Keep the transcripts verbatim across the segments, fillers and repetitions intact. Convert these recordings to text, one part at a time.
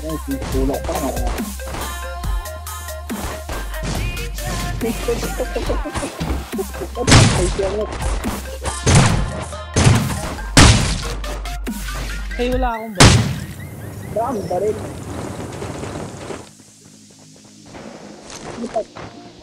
Tulak pa nga. Hey, wala akong baril. Dami ba rin? Lipat.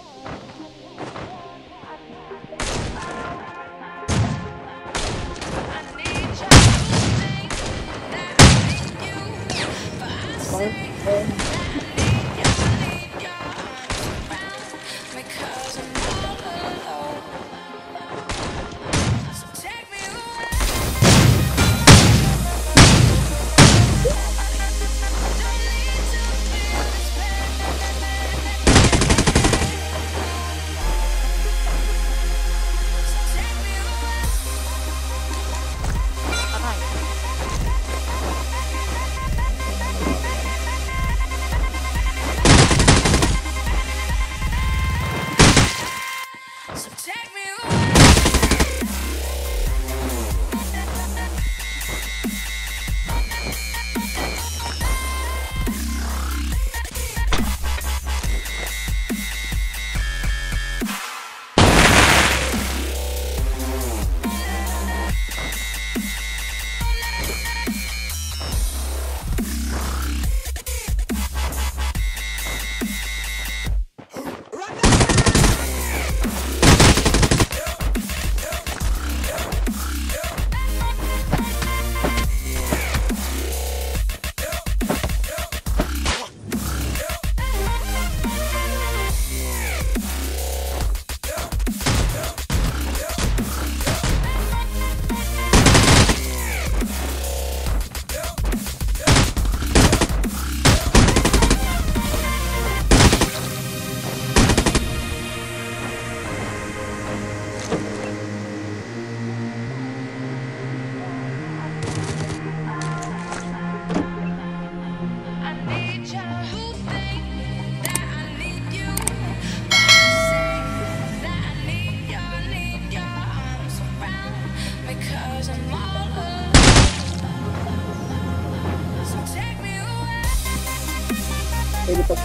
Pwede pa.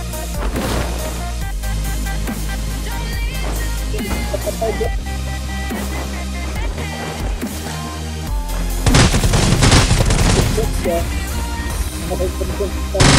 Patay dyan. Patay dyan. Patay dyan.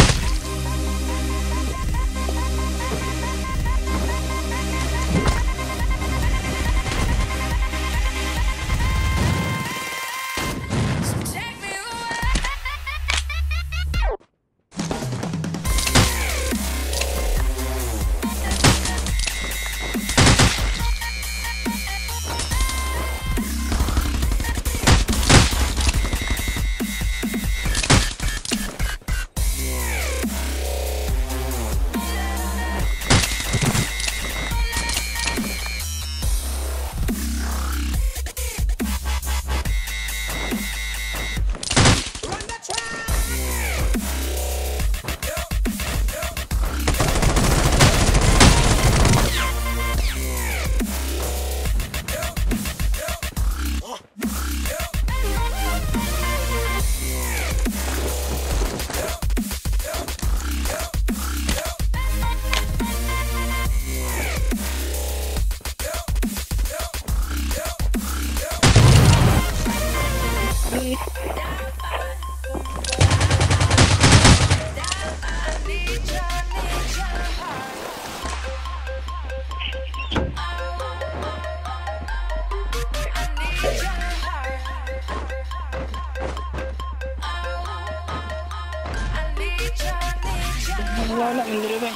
Wala, hindi rin.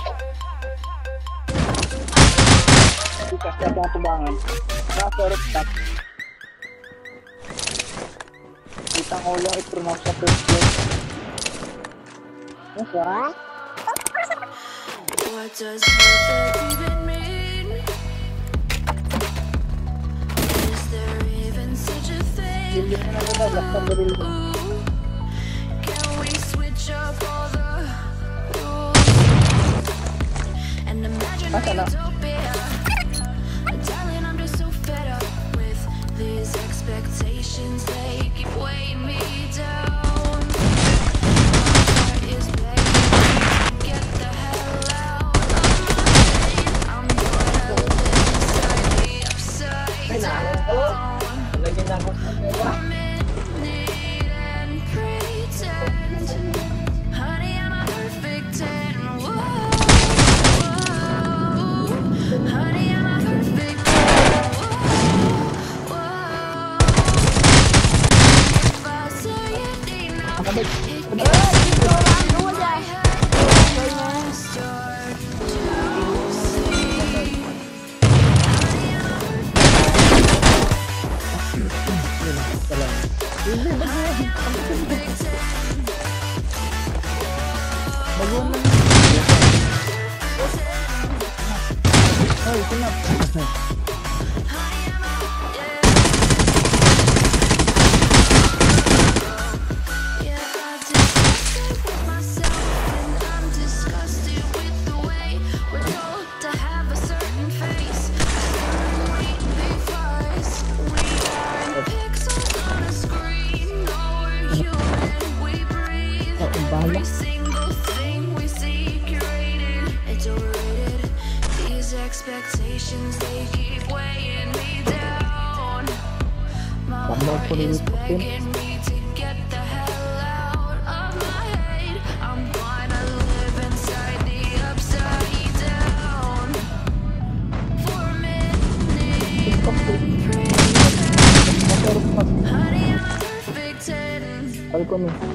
Bukas na ang tubangan. Nakasorot top. Kitang ko lang i-pronounce sa first place. Yes, ha? What does perfect even mean? Is there even such a thing? Hindi na nagdadaglas sa baril ko. Can we switch up all the rules and imagine utopia? Darling, I'm just so fed up with these expectations. They keep weighing me down. My heart is begging. Baguhan lang. Ay, sinap. Yeah, I disgusted with myself, and I'm disgusted with the way we're told to have a certain face, a certain weight because we aren't pixels on a screen. No, we're human, we breathe. Every single thing we see curated, it's overrated. These expectations, they keep weighing me down. My heart is begging me to get the hell out of my head. I'm gonna live inside the upside down for a minute. Pretend, honey, I'm a perfect ten. Ay, kami.